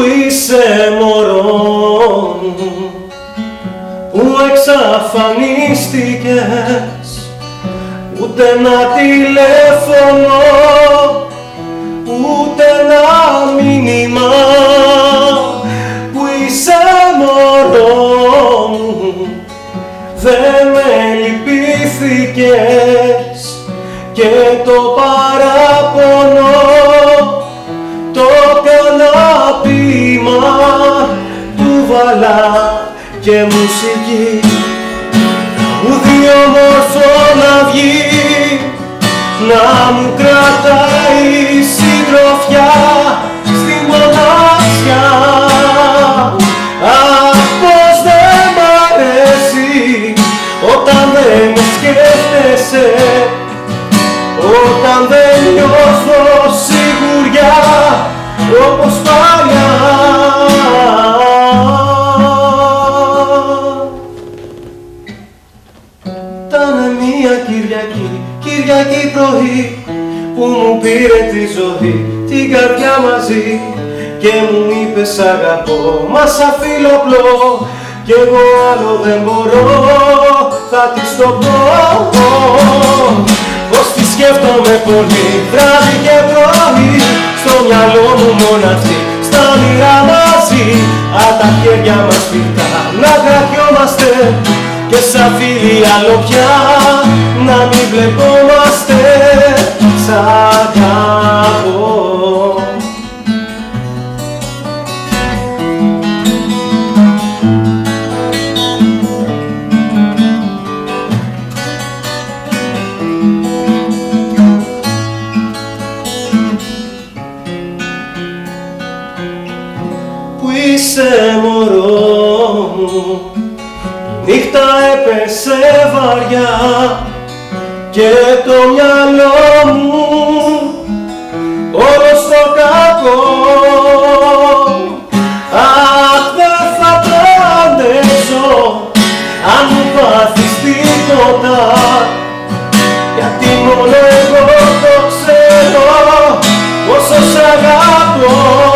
είσαι μωρό μου, που εξαφανίστηκες, ούτε ένα τηλέφωνο, ούτε ένα μήνυμα, που είσαι μωρό μου, δεν με λυπήθηκες, και το παράπονο το κάνα ποίημα, του βάλα και μουσική, τραγούδι όμορφο να βγει, να μου κρατάει συντροφιά στη μοναξιά. Αχ, πως δεν μ' αρέσει όταν δεν με σκέφτεσαι, όταν δεν νιώθω σιγουριά όπως παλιά. Ήτανε μια Κυριακή πρωί, που μου πήρε τη ζωή, την καρδιά μαζί, και μου είπε σ' αγαπώ, μα σαν φιλοπλό, κι εγώ άλλο δεν μπορώ, θα της το πω, πως τη σκέφτομαι πολύ, βράδυ και πρωί, στο μυαλό μου μόνο αυτή, στα όνειρά μαζί, απ' τα χέρια μας φυτά να κρατιόμαστε, και σαν φίλοι άλλο πια να μην βλεπόμαστε. Σ' αγαπώ. Που είσαι μωρό μου, νύχτα έπεσε βαριά, και το μυαλό μου όλο στο κακό. Αχ, δεν θα το αντέξω αν μου πάθεις τίποτα, γιατί μόνο εγώ το ξέρω πόσο σ' αγαπώ.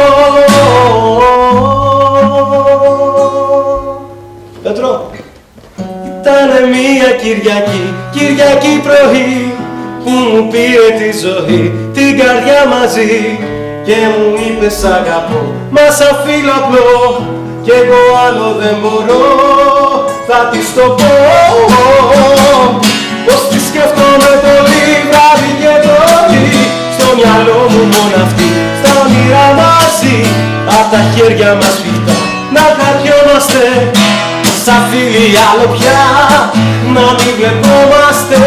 Πέτρο, ήτανε μια Κυριακή πρωί, που μου πήρε τη ζωή, την καρδιά μαζί, και μου είπε σ' αγαπώ, μα σαν φιλοπλό, κι εγώ άλλο δεν μπορώ, θα της το πω, πως τη σκέφτομαι πολύ, βράδυ και πρωί, στο μυαλό μου μόνο αυτή, στα όνειρά μαζί, απ' τα χέρια μας φυτά να κρατιόμαστε, σαν φίλοι άλλο πια να μην βλεπόμαστε.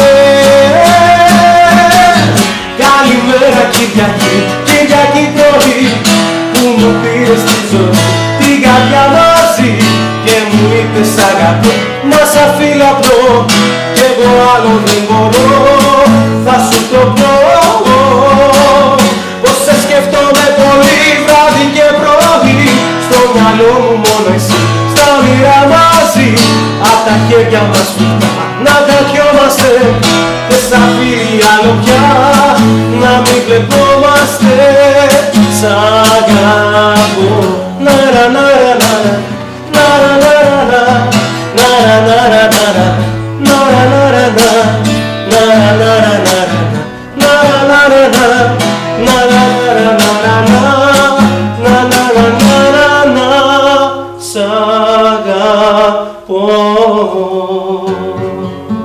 Καλημέρα Κυριακή πρωί, που μου πήρες τη ζωή, την καρδιά μαζί, και μου είπες σ' αγαπώ, μα σαν φιλαπλό, κι εγώ άλλο δεν μπορώ, θα σου το πω, πως σε σκεφτόμαι πολύ, βράδυ και πρωί, στο μυαλό μου μόνο εσύ, στα όνειρά μαζί, απ' τα χέρια μας φυτά να κρατιόμαστε, και σαν φίλοι άλλο πια να μην βλεπόμαστε. Σ' αγαπώ. Ναρα ναρα ναρα, ναρα ναρα ναρα, ναρα ναρα ναρα, ναρα ναρα ναρα, ναρα ναρα ναρα, ναρα ναρα ναρα, σ' αγαπώ.